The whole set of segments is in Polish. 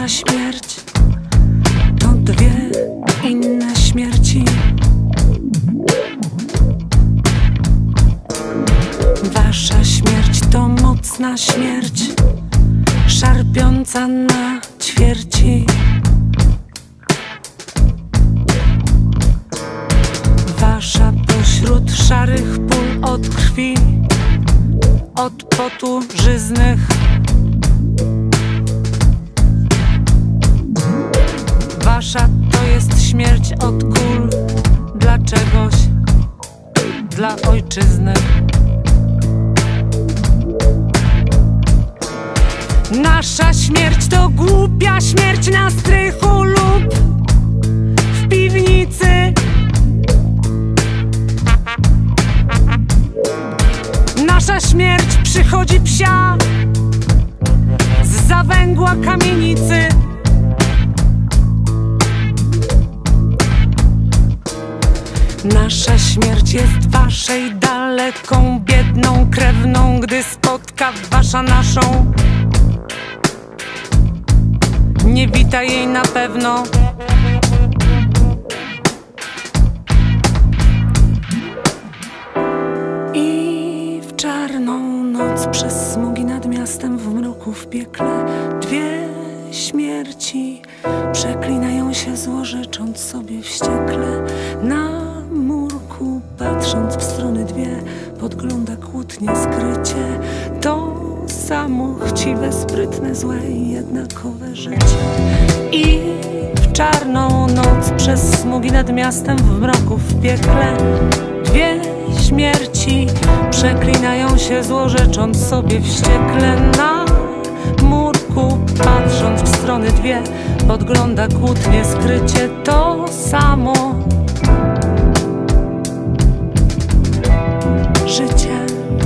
Wasza śmierć to dwie inne śmierci. Wasza śmierć to mocna śmierć, szarpiąca na ćwierci. Wasza pośród szarych pól od krwi, od potu żyznych. Wasza to jest śmierć od kul, dla czegoś, dla ojczyzny. Nasza śmierć to głupia śmierć na strychu lub w piwnicy. Nasza śmierć przychodzi psia z zawęgła kamienicy. Nasza śmierć jest waszej daleką, biedną krewną, gdy spotka wasza naszą. Nie wita jej na pewno. I w czarną noc przez smugi nad miastem, w mroku, w piekle, dwie śmierci przeklinają się złorzecząc sobie wściekle. Na murku patrząc w strony dwie, podgląda kłótnie skrycie. To samo chciwe, sprytne, złe i jednakowe życie. I w czarną noc przez smugi nad miastem, w mroku, w piekle, dwie śmierci przeklinają się złorzecząc sobie wściekle. Na murku patrząc w strony dwie, podgląda kłótnie skrycie. To samo życie.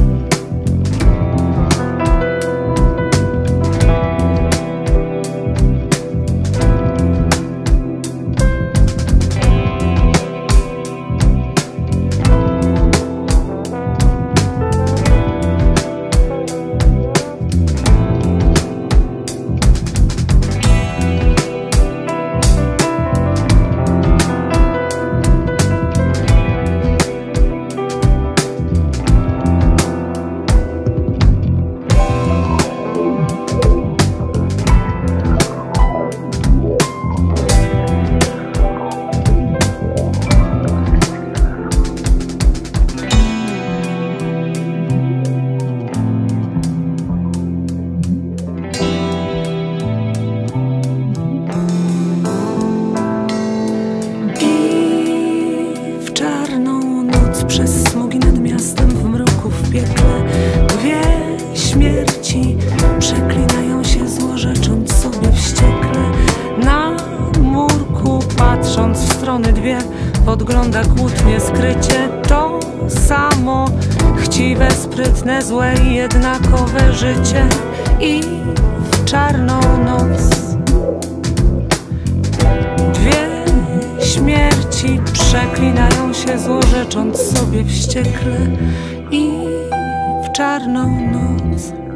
Przez smugi nad miastem, w mroku, w piekle, dwie śmierci przeklinają się złorzecząc sobie wściekle. Na murku patrząc w strony dwie, podgląda kłótnie skrycie. To samo chciwe, sprytne, złe i jednakowe życie. I w czarną noc dwie śmierci przeklinają się złorzecząc sobie wściekle. I w czarną noc